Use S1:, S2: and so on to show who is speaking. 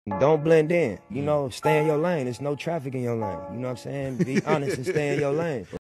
S1: Don't blend in. You know, stay in your lane. There's no traffic in your lane. You know what I'm saying? Be honest and stay in your lane.